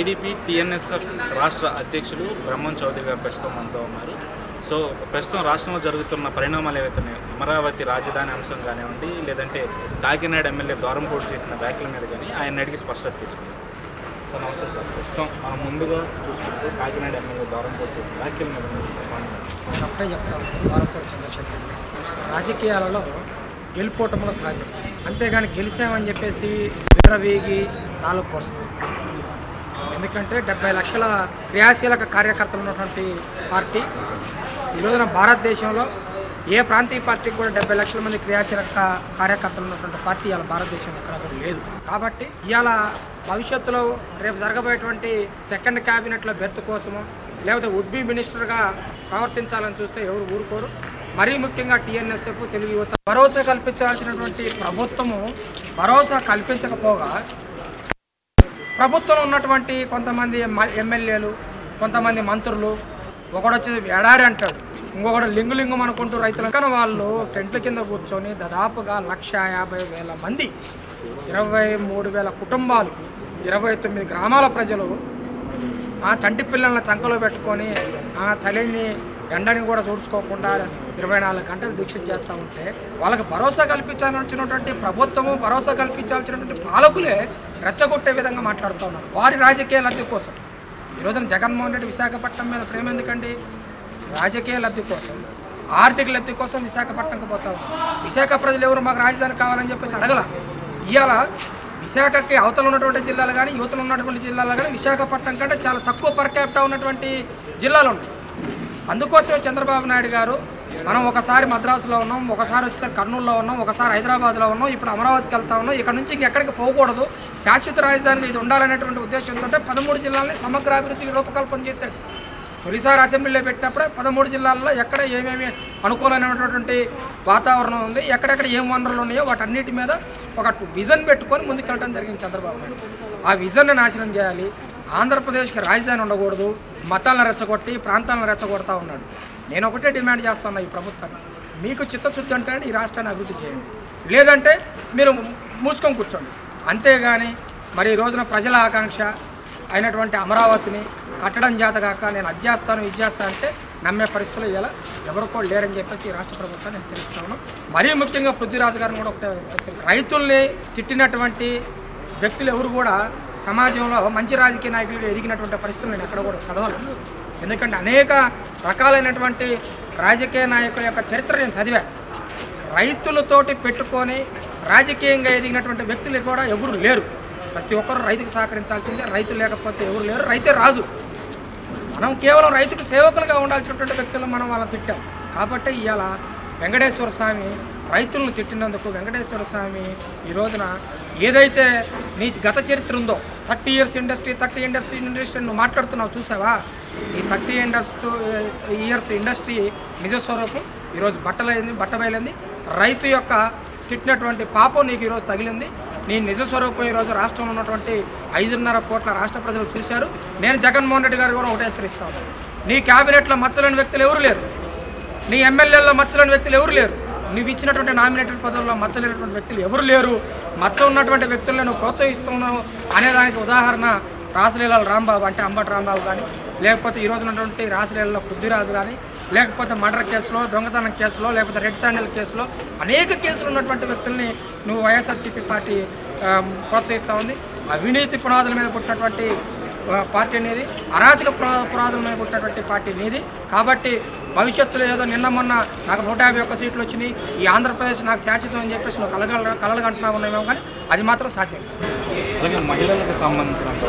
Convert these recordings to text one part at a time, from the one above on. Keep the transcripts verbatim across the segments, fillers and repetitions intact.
TDP TNSF రాష్ట్ర అధ్యక్షులు బ్రహ్మం చౌదరి గారు ప్రస్తుతం మనతో ఉన్నారు. సో ప్రస్తుతం రాష్ట్రంలో జరుగుతున్న పరిణామాలు ఏవైతున్నాయో అమరావతి రాజధాని అంశం కానివ్వండి, లేదంటే కాకినాడ ఎమ్మెల్యే దూరంపోటు చేసిన వ్యాఖ్యల మీద కానీ ఆయన అడిగి స్పష్టత తీసుకున్నారు. సో నమస్తే సార్. ప్రస్తుతం మనం ముందుగా చూసుకుంటే కాకినాడ ఎమ్మెల్యే దూరంపోటు చేసిన వ్యాఖ్యల మీద నేను అప్పుడే చెప్తాను. దూరంపోటు చంద్రశేఖర్ రాజకీయాలలో గెలుపోవటంలో సహజం, అంతేగాని గెలిచామని చెప్పేసి విర్రవీగి నాలుగు వస్తుంది. ఎందుకంటే డెబ్బై లక్షల క్రియాశీలక కార్యకర్తలు ఉన్నటువంటి పార్టీ ఈ రోజున భారతదేశంలో ఏ ప్రాంతీయ పార్టీకి కూడా డెబ్బై లక్షల మంది క్రియాశీలక కార్యకర్తలు ఉన్నటువంటి పార్టీ ఇవాళ భారతదేశంలో ఎక్కడ కూడా లేదు. కాబట్టి ఇవాళ భవిష్యత్తులో రేపు జరగబోయేటువంటి సెకండ్ క్యాబినెట్లో బెర్త్ కోసమో లేకపోతే వుడ్ బి మినిస్టర్గా ప్రవర్తించాలని చూస్తే ఎవరు ఊరుకోరు. మరీ ముఖ్యంగా టీఎన్ఎస్ఎఫ్ తెలుగు యువత భరోసా కల్పించాల్సినటువంటి ప్రభుత్వము భరోసా కల్పించకపోగా ప్రభుత్వంలో ఉన్నటువంటి కొంతమంది ఎమ్మెల్యేలు, కొంతమంది మంత్రులు, ఒకడొచ్చి ఎడారి అంటాడు, ఇంకొకడు లింగు లింగం అనుకుంటూ రైతులు కానీ వాళ్ళు టెంట్ల కింద కూర్చొని దాదాపుగా లక్ష యాభై వేల మంది ఇరవై మూడు వేల కుటుంబాలు ఇరవై తొమ్మిది గ్రామాల ప్రజలు ఆ చంటి పిల్లలను చంకలో పెట్టుకొని ఆ చలిని ఎండని కూడా చూసుకోకుండా ఇరవై నాలుగు గంటలు దీక్ష చేస్తూ ఉంటే వాళ్ళకి భరోసా కల్పించాల్సినటువంటి ప్రభుత్వము, భరోసా కల్పించాల్సినటువంటి పాలకులే రెచ్చగొట్టే విధంగా మాట్లాడుతూ ఉన్నారు వారి రాజకీయ లబ్ధి కోసం. ఈరోజున జగన్మోహన్ రెడ్డి విశాఖపట్నం మీద ప్రేమ ఎందుకండి? రాజకీయ లబ్ధి కోసం, ఆర్థిక లబ్ధి కోసం విశాఖపట్నంకి పోతా ఉన్నారు. విశాఖ ప్రజలు ఎవరు మాకు రాజధాని కావాలని చెప్పేసి అడగల. ఇవాళ విశాఖకి అవతల ఉన్నటువంటి జిల్లాలు కానీ యువతలు ఉన్నటువంటి జిల్లాలు కానీ విశాఖపట్నం కంటే చాలా తక్కువ పర్ క్యాపిటా ఉన్నటువంటి జిల్లాలు ఉన్నాయి. అందుకోసమే చంద్రబాబు నాయుడు గారు మనం ఒకసారి మద్రాసులో ఉన్నాం, ఒకసారి వచ్చేసరి కర్నూలులో ఉన్నాం, ఒకసారి హైదరాబాద్లో ఉన్నాం, ఇప్పుడు అమరావతికి వెళ్తా ఉన్నాం, ఇక్కడ నుంచి ఇంకెక్కడికి పోకూడదు, శాశ్వత రాజధాని ఇది ఉండాలనేటువంటి ఉద్దేశంతో పదమూడు జిల్లాలని సమగ్ర అభివృద్ధికి రూపకల్పన చేశాడు. తొలిసారి అసెంబ్లీలో పెట్టినప్పుడే పదమూడు జిల్లాల్లో ఎక్కడ ఏమేమి అనుకూలమైనటువంటి వాతావరణం ఉంది, ఎక్కడెక్కడ ఏం వనరులు ఉన్నాయో వాటన్నిటి మీద ఒక విజన్ పెట్టుకొని ముందుకెళ్ళడం జరిగింది చంద్రబాబు నాయుడు. ఆ విజన్ని నాశనం చేయాలి, ఆంధ్రప్రదేశ్కి రాజధాని ఉండకూడదు, మతాలను రెచ్చగొట్టి ప్రాంతాలను రెచ్చగొడతా ఉన్నాడు. నేను ఒకటే డిమాండ్ చేస్తున్నా ఈ ప్రభుత్వాన్ని, మీకు చిత్తశుద్ధి అంటే ఈ రాష్ట్రాన్ని అభివృద్ధి చేయండి, లేదంటే మీరు మూసుకొని కూర్చోండి. అంతేగాని మరి ఈ రోజున ప్రజల ఆకాంక్ష అయినటువంటి అమరావతిని కట్టడం చేతగాక నేను అది చేస్తాను ఇది చేస్తాను అంటే నమ్మే పరిస్థితులు ఇలా ఎవరు కూడా లేరని చెప్పేసి ఈ రాష్ట్ర ప్రభుత్వాన్ని హెచ్చరిస్తా ఉన్నాం. మరీ ముఖ్యంగా పృథ్వీరాజు గారిని కూడా ఒకటే, రైతుల్ని తిట్టినటువంటి వ్యక్తులు ఎవరు కూడా సమాజంలో మంచి రాజకీయ నాయకులుగా ఎదిగినటువంటి పరిస్థితులు నేను ఎక్కడ కూడా చదవలేదు. ఎందుకంటే అనేక రకాలైనటువంటి రాజకీయ నాయకుల యొక్క చరిత్ర నేను చదివా. రైతులతోటి పెట్టుకొని రాజకీయంగా ఎదిగినటువంటి వ్యక్తులు కూడా ఎవరు లేరు. ప్రతి ఒక్కరు రైతుకు సహకరించాల్సిందే, రైతు లేకపోతే ఎవరు లేరు, రైతే రాజు. మనం కేవలం రైతుకు సేవకులుగా ఉండాల్సినటువంటి వ్యక్తులు మనం వాళ్ళని తిట్టాం. కాబట్టి ఇవాళ వెంకటేశ్వర స్వామి రైతులను తిట్టినందుకు వెంకటేశ్వర స్వామి ఈ రోజున ఏదైతే నీ గత చరిత్ర ఉందో thirty years industry thirty industry industry నువ్వు మాట్లాడుతున్నావు చూసావా, ఈ థర్టీ ఇండస్ట్రీ ఇయర్స్ ఇండస్ట్రీ నిజ స్వరూపం ఈరోజు బట్టలైంది బట్టబయలైంది. రైతు యొక్క తిట్టినటువంటి పాపం నీకు ఈరోజు తగిలింది. నీ నిజ స్వరూపం ఈరోజు రాష్ట్రంలో ఉన్నటువంటి ఐదున్నర కోట్ల రాష్ట్ర ప్రజలు చూశారు. నేను జగన్మోహన్ రెడ్డి గారు కూడా ఒకటే హెచ్చరిస్తాను, నీ క్యాబినెట్లో మచ్చలేని వ్యక్తులు ఎవరు లేరు, నీ ఎమ్మెల్యేల్లో మచ్చలేని వ్యక్తులు ఎవరు లేరు, నువ్వు ఇచ్చినటువంటి నామినేటెడ్ పదవుల్లో మచ్చలేనటువంటి వ్యక్తులు ఎవరు లేరు. మచ్చ ఉన్నటువంటి వ్యక్తులను నువ్వు ప్రోత్సహిస్తున్నావు అనేదానికి ఉదాహరణ రాసలీల రాంబాబు అంటే అంబటి రాంబాబు కానీ, లేకపోతే ఈరోజు ఉన్నటువంటి రాసలీలలో పృథ్వీరాజు కానీ, లేకపోతే మర్డర్ కేసులో, దొంగతనం కేసులో, లేకపోతే రెడ్ శాండిల్ కేసులో అనేక కేసులు ఉన్నటువంటి వ్యక్తుల్ని నువ్వు వైఎస్ఆర్సీపీ పార్టీ ప్రోత్సహిస్తూ ఉంది. అవినీతి పునాదుల మీద పుట్టినటువంటి పార్టీ అనేది, అరాచక పునాదుల మీద పుట్టినటువంటి పార్టీ నీది. కాబట్టి భవిష్యత్తులో ఏదో నిన్న మొన్న నాకు నూట యాభై ఒక్క సీట్లు వచ్చినాయి, ఈ ఆంధ్రప్రదేశ్ నాకు శాశ్వతం అని చెప్పేసి నువ్వు కలగల కలలుగంటున్నా ఉన్నామేమో, కానీ అది మాత్రం సాధ్యం. అలాగే మహిళలకు సంబంధించినంత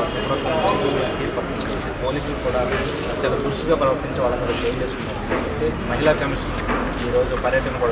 పోలీసులు కూడా చాలా దురుసుగా ప్రవర్తించి వాళ్ళ మీద చేంజ్ చేసుకున్నారు. అయితే మహిళా కమిషన్ ఈరోజు పర్యటన కూడా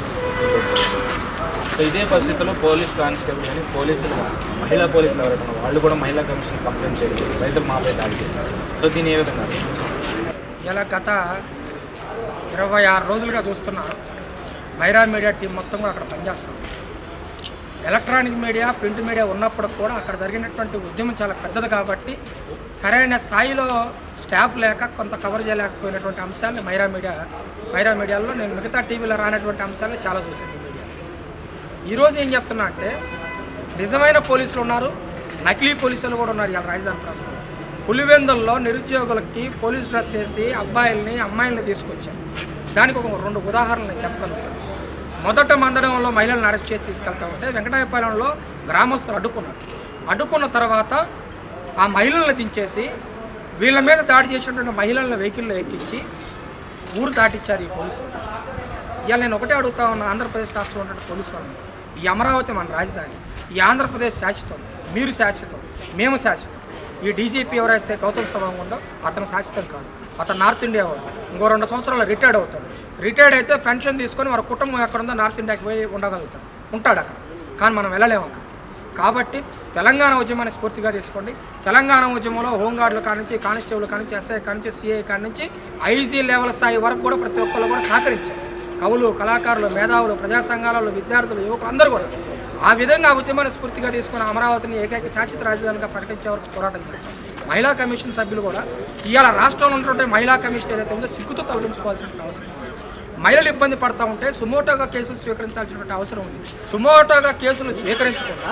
సో ఇదే పరిస్థితుల్లో పోలీస్ కానిస్టేబుల్ కానీ పోలీసులు మహిళా పోలీసులు ఎవరైతే వాళ్ళు కూడా మహిళా కమిషన్ కంప్లైంట్ చేయలేదు, రైతులు మాపై దాడి చేశారు. సో దీని ఏ విధంగా ఇలా గత ఇరవై ఆరు రోజులుగా చూస్తున్నా మైరా మీడియా టీం మొత్తం కూడా అక్కడ పనిచేస్తాం. ఎలక్ట్రానిక్ మీడియా, ప్రింట్ మీడియా ఉన్నప్పుడు కూడా అక్కడ జరిగినటువంటి ఉద్యమం చాలా పెద్దది కాబట్టి సరైన స్థాయిలో స్టాఫ్ లేక కొంత కవర్ చేయలేకపోయినటువంటి అంశాలను మైరా మీడియా మైరా మీడియాలో నేను మిగతా టీవీలో రానటువంటి అంశాలను చాలా చూశాను. మీడియా ఈరోజు ఏం చెప్తున్నా అంటే నిజమైన పోలీసులు ఉన్నారు, నకిలీ పోలీసులు కూడా ఉన్నారు ఇవాళ రాజధాని ప్రాంతంలో. పులివెందుల్లో నిరుద్యోగులకి పోలీస్ డ్రెస్ వేసి అబ్బాయిల్ని అమ్మాయిల్ని తీసుకొచ్చారు. దానికి ఒక రెండు ఉదాహరణలు నేను చెప్పగలుగుతాను. మొదట మందడంలో మహిళలను అరెస్ట్ చేసి తీసుకెళ్తా ఉంటే వెంకటాయపాలెంలో గ్రామస్తులు అడ్డుకున్నారు. అడ్డుకున్న తర్వాత ఆ మహిళలను దించేసి వీళ్ళ మీద దాడి చేసినటువంటి మహిళలను వెహికల్లో ఎక్కించి ఊరు దాటిచ్చారు ఈ పోలీసులు. ఇవాళ నేను ఒకటే అడుగుతా ఉన్నా, ఆంధ్రప్రదేశ్ రాష్ట్రంలో ఉన్నటువంటి పోలీసు వాళ్ళని, ఈ అమరావతి మన రాజధాని, ఈ ఆంధ్రప్రదేశ్ శాశ్వతం, మీరు శాశ్వతం, మేము శాశ్వతం. ఈ డీజీపీ ఎవరైతే గౌతమ్ సవాంగ్ ఉందో అతను శాశ్వతం కాదు, అతను నార్త్ ఇండియా వాడు. ఇంకో రెండు సంవత్సరాలు రిటైర్డ్ అవుతాడు. రిటైర్డ్ అయితే పెన్షన్ తీసుకొని వారి కుటుంబం ఎక్కడుందో నార్త్ ఇండియాకి పోయి ఉండగలుగుతాడు, ఉంటాడు అక్కడ. కానీ మనం వెళ్ళలేము అక్కడ. కాబట్టి తెలంగాణ ఉద్యమాన్ని స్ఫూర్తిగా తీసుకోండి. తెలంగాణ ఉద్యమంలో హోంగార్డుల కానించి, కానిస్టేబుల్ కానించి, ఎస్ఐ కానించి, సిఐ కానించి ఐజీ లెవెల్ స్థాయి వరకు కూడా ప్రతి ఒక్కరు కూడా సహకరించారు. కవులు, కళాకారులు, మేధావులు, ప్రజా సంఘాలలో విద్యార్థులు, యువకులు అందరూ కూడా ఆ విధంగా ఉద్యమాన్ని స్ఫూర్తిగా తీసుకుని అమరావతిని ఏకైక శాశ్వత రాజధానిగా ప్రకటించే వరకు పోరాటం చేస్తాం. మహిళా కమిషన్ సభ్యులు కూడా ఇవాళ రాష్ట్రంలో ఉన్నటువంటి మహిళా కమిషన్ ఏదైతే ఉందో సిగ్గుతో తొలగించుకోవాల్సినటువంటి అవసరం. మహిళలు ఇబ్బంది పడుతూ ఉంటే సుమోటోగా కేసులు స్వీకరించాల్సినటువంటి అవసరం ఉంది. సుమోటోగా కేసులు స్వీకరించకుండా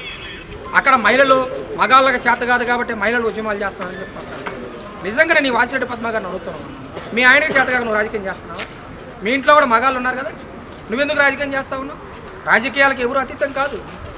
అక్కడ మహిళలు మగాళ్ళకి చేత కాదు కాబట్టి మహిళలు ఉద్యమాలు చేస్తానని చెప్తున్నారు. నిజంగా నేను ఈ వాసిరెడ్డి పద్మ గారిని అడుగుతున్నాను, మీ ఆయనకి చేత కాక నువ్వు రాజకీయం చేస్తున్నావు? మీ ఇంట్లో కూడా మగాళ్ళు ఉన్నారు కదా, నువ్వెందుకు రాజకీయం చేస్తా ఉన్నావు? రాజకీయాలకు ఎవరు అతీతం కాదు.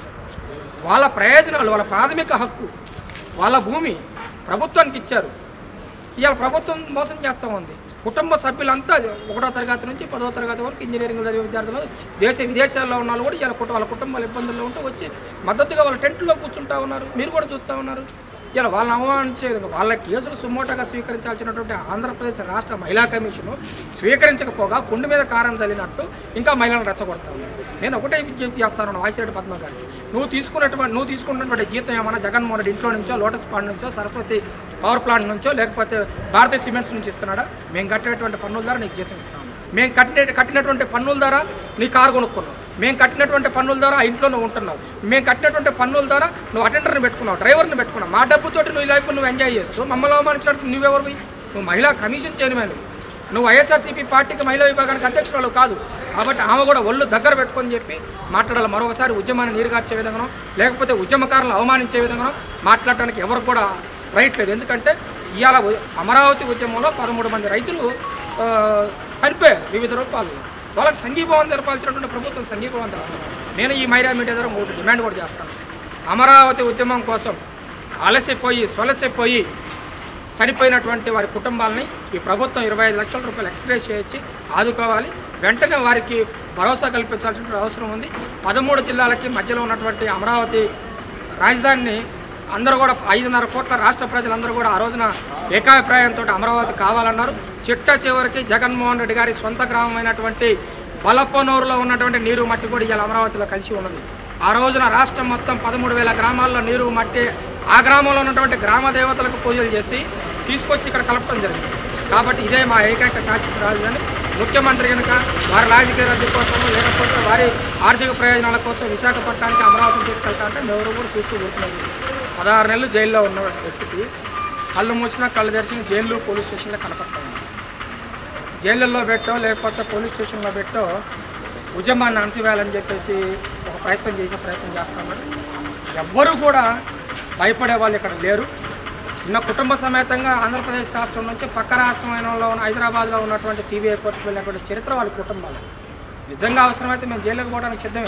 వాళ్ళ ప్రయోజనాలు, వాళ్ళ ప్రాథమిక హక్కు, వాళ్ళ భూమి ప్రభుత్వానికి ఇచ్చారు. ఇవాళ ప్రభుత్వం మోసం చేస్తూ ఉంది. కుటుంబ సభ్యులంతా ఒకటో తరగతి నుంచి పదవ తరగతి వరకు ఇంజనీరింగ్ చదివే విద్యార్థులు, దేశ విదేశాల్లో ఉన్న వాళ్ళు కూడా ఇవాళ వాళ్ళ కుటుంబాల ఇబ్బందుల్లో ఉంటూ వచ్చి మద్దతుగా వాళ్ళ టెంట్లో కూర్చుంటా ఉన్నారు. మీరు కూడా చూస్తూ ఉన్నారు. ఇలా వాళ్ళని అవమానించే వాళ్ళ కేసులు సుమోటోగా స్వీకరించాల్సినటువంటి ఆంధ్రప్రదేశ్ రాష్ట్ర మహిళా కమిషను స్వీకరించకపోగా పుండు మీద కారం చల్లినట్టు ఇంకా మహిళలను రెచ్చగొడతా ఉన్నారు. నేను ఒకటే విజ్ఞప్తి చేస్తాను వాసిరెడ్డి పద్మ గారికి, నువ్వు తీసుకున్నటువంటి నువ్వు తీసుకున్నటువంటి జీతం ఏమన్నా జగన్మోహన్ రెడ్డి ఇంట్లో నుంచో, లోటస్ పాండ్ నుంచో, సరస్వతి పవర్ ప్లాంట్ నుంచో, లేకపోతే భారతీయ సిమెంట్స్ నుంచి ఇస్తున్నాడా? మేము కట్టేటువంటి పన్నుల ద్వారా నీకు జీతం ఇస్తాము. మేము కట్టే కట్టినటువంటి పన్నుల ద్వారా నీ కారు కొనుక్కున్నావు. మేము కట్టినటువంటి పన్నుల ద్వారా ఆ ఇంట్లో నువ్వు ఉంటున్నావు. మేము కట్టినటువంటి పన్నుల ద్వారా నువ్వు అటెండర్ని పెట్టుకున్నావు, డ్రైవర్ని పెట్టుకున్నావు. మా డబ్బుతోటి నువ్వు ఈ లైఫ్ నువ్వు ఎంజాయ్ చేస్తూ మమ్మల్ని అవమానించినట్టు నువ్వెవరు? నువ్వు మహిళా కమిషన్ చైర్మన్, నువ్వు వైఎస్ఆర్సీపీ పార్టీకి మహిళా విభాగానికి అధ్యక్షురాలు కాదు. కాబట్టి ఆమె కూడా ఒళ్ళు దగ్గర పెట్టుకొని చెప్పి మాట్లాడాలి. మరొకసారి ఉద్యమాన్ని నీరుగార్చే విధంగానో లేకపోతే ఉద్యమకారులను అవమానించే విధంగానో మాట్లాడటానికి ఎవరు కూడా రైట్ లేదు. ఎందుకంటే ఇవాళ అమరావతి ఉద్యమంలో పదమూడు మంది రైతులు చనిపోయారు వివిధ రూపాల్లో. వాళ్ళకి సంఘీభావం తెలపాల్సినటువంటి ప్రభుత్వం సంఘీభావం తెలపాలి. నేను ఈ మైరా మీడియా ద్వారా ఒకటి డిమాండ్ కూడా చేస్తాను. అమరావతి ఉద్యమం కోసం అలసిపోయి సొలసిపోయి చనిపోయినటువంటి వారి కుటుంబాలని ఈ ప్రభుత్వం ఇరవై ఐదు లక్షల రూపాయలు ఎక్స్ప్రెస్ చేయించి ఆదుకోవాలి. వెంటనే వారికి భరోసా కల్పించాల్సిన అవసరం ఉంది. పదమూడు జిల్లాలకి మధ్యలో ఉన్నటువంటి అమరావతి రాజధానిని అందరూ కూడా ఐదున్నర కోట్ల రాష్ట్ర ప్రజలందరూ కూడా ఆ రోజున ఏకాభిప్రాయంతో అమరావతి కావాలన్నారు. చిట్ట చివరికి జగన్మోహన్ రెడ్డి గారి సొంత గ్రామమైనటువంటి బలపనూరులో ఉన్నటువంటి నీరు మట్టి కూడా ఇవాళ అమరావతిలో కలిసి ఉన్నది. ఆ రోజున రాష్ట్రం మొత్తం పదమూడు వేల గ్రామాల్లో నీరు మట్టి ఆ గ్రామంలో ఉన్నటువంటి గ్రామ దేవతలకు పూజలు చేసి తీసుకొచ్చి ఇక్కడ కలపడం జరిగింది. కాబట్టి ఇదే మా ఏకైక శాశ్వత రాజధాని. ముఖ్యమంత్రి కనుక వారి రాజకీయ రద్దు కోసం లేకపోతే వారి ఆర్థిక ప్రయోజనాల కోసం విశాఖపట్నానికి అమరావతిని తీసుకెళ్తా అంటే ఎవరు కూడా చూస్తూ కూర్చున్నారు. పదహారు నెలలు జైల్లో ఉన్న వ్యక్తికి కళ్ళు మూసినా కళ్ళు తెరిచిన జైలు పోలీస్ స్టేషన్లో కనపడతాయి. జైళ్ళల్లో పెట్టో లేకపోతే పోలీస్ స్టేషన్లో పెట్టో ఉద్యమాన్ని అణచివేయాలని చెప్పేసి ఒక ప్రయత్నం చేసే ప్రయత్నం చేస్తున్నారు. ఎవ్వరూ కూడా భయపడే వాళ్ళు ఇక్కడ లేరు. నిన్న కుటుంబ సమేతంగా ఆంధ్రప్రదేశ్ రాష్ట్రం నుంచి పక్క రాష్ట్రమైన ఉన్న హైదరాబాద్లో ఉన్నటువంటి సిబిఐ కోర్టుకు వెళ్ళినటువంటి చరిత్ర వాళ్ళ కుటుంబాలు. నిజంగా అవసరమైతే మేము జైలుకు పోవడానికి సిద్ధమే.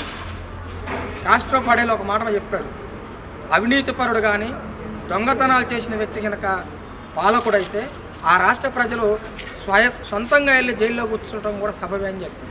రాష్ట్ర పడేలో ఒక మాట చెప్పాడు, అవినీతిపరుడు కానీ దొంగతనాలు చేసిన వ్యక్తి కనుక పాలకుడైతే ఆ రాష్ట్ర ప్రజలు స్వయ సొంతంగా వెళ్ళి జైల్లో కూర్చోవడం కూడా సబబే అని చెప్పారు.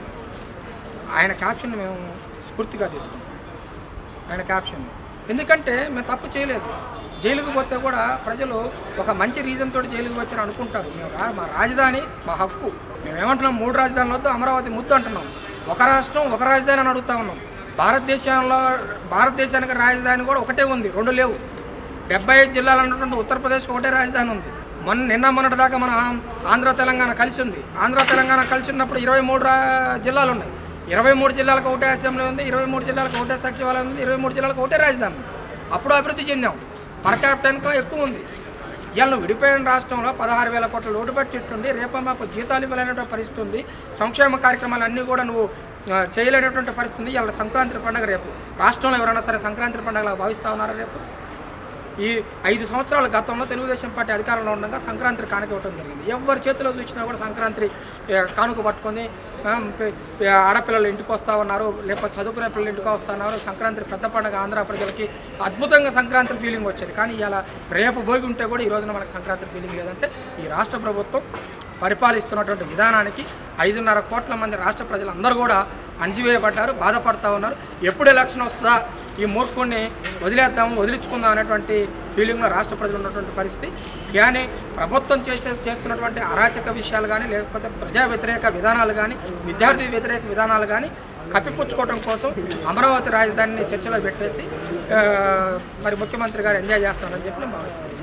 ఆయన క్యాప్షన్ మేము స్ఫూర్తిగా తీసుకుంటాం. ఆయన క్యాప్షన్ ఎందుకంటే మేము తప్పు చేయలేదు. జైలుకు పోతే కూడా ప్రజలు ఒక మంచి రీజన్ తోటి జైలుకు వచ్చారు అనుకుంటారు. మేము రా మా రాజధాని మా హక్కు. మేము ఏమంటున్నాం, మూడు రాజధానులు వద్దు, అమరావతి ముద్దు అంటున్నాం. ఒక రాష్ట్రం ఒక రాజధాని అని అడుగుతా ఉన్నాం. భారతదేశంలో భారతదేశానికి రాజధాని కూడా ఒకటే ఉంది, రెండు లేవు. డెబ్బై ఐదు జిల్లాలు అన్నటువంటి ఉత్తరప్రదేశ్కి ఒకటే రాజధాని ఉంది. మొన్న నిన్న మొన్నటి దాకా మన ఆంధ్ర తెలంగాణ కలిసి ఉంది. ఆంధ్ర తెలంగాణ కలిసి ఉన్నప్పుడు ఇరవై మూడు రా జిల్లాలు ఉన్నాయి. ఇరవై మూడు జిల్లాలకు ఒకటే అసెంబ్లీ ఉంది, ఇరవై మూడు జిల్లాలకు ఒకటే సచివాలయం ఉంది, ఇరవై మూడు జిల్లాలకు ఒకటే రాజధాని. అప్పుడు అభివృద్ధి చెందాం. పర్ క్యాపిటల్ ఇన్కమ్ ఎక్కువ ఉంది. ఇవాళ విడిపోయిన రాష్ట్రంలో పదహారు వేల కోట్ల లోటు బడ్జెట్ ఉంది. రేపు మాకు జీతాలు ఇవ్వలేనటువంటి పరిస్థితి ఉంది. సంక్షేమ కార్యక్రమాలు అన్నీ కూడా నువ్వు చేయలేనటువంటి పరిస్థితి ఉంది. ఇవాళ సంక్రాంతి పండుగ రేపు రాష్ట్రంలో ఎవరైనా సరే సంక్రాంతి పండుగలా భావిస్తూ ఉన్నారా? రేపు ఈ ఐదు సంవత్సరాల గతంలో తెలుగుదేశం పార్టీ అధికారంలో ఉండగా సంక్రాంతి కానుక ఇవ్వడం జరిగింది. ఎవరి చేతిలో చూసినా కూడా సంక్రాంతి కానుక పట్టుకొని ఆడపిల్లలు ఇంటికి వస్తూ ఉన్నారు, లేకపోతే చదువుకునే పిల్లలు ఇంటికి వస్తూ ఉన్నారు. సంక్రాంతి పెద్ద పండుగ ఆంధ్ర ప్రజలకి అద్భుతంగా సంక్రాంతి ఫీలింగ్ వచ్చేది. కానీ ఇలా రేపు భోగి ఉంటే కూడా ఈ రోజున మనకు సంక్రాంతి ఫీలింగ్ లేదంటే ఈ రాష్ట్ర ప్రభుత్వం పరిపాలిస్తున్నటువంటి విధానానికి ఐదున్నర కోట్ల మంది రాష్ట్ర ప్రజలందరూ కూడా అణిచివేయబడ్డారు, బాధపడుతూ ఉన్నారు. ఎప్పుడు ఎలక్షన్ వస్తుందా ఈ మూర్ఖుడిని వదిలేద్దాము వదిలించుకుందాం అనేటువంటి ఫీలింగ్లో రాష్ట్ర ప్రజలు ఉన్నటువంటి పరిస్థితి. కానీ ప్రభుత్వం చేసే చేస్తున్నటువంటి అరాచక విషయాలు కానీ లేకపోతే ప్రజా వ్యతిరేక విధానాలు కానీ విద్యార్థి వ్యతిరేక విధానాలు కానీ కప్పిపుచ్చుకోవడం కోసం అమరావతి రాజధానిని చర్చలో పెట్టేసి మరి ముఖ్యమంత్రి గారు ఎంజాయ్ చేస్తారని చెప్పి నేను భావిస్తున్నాను.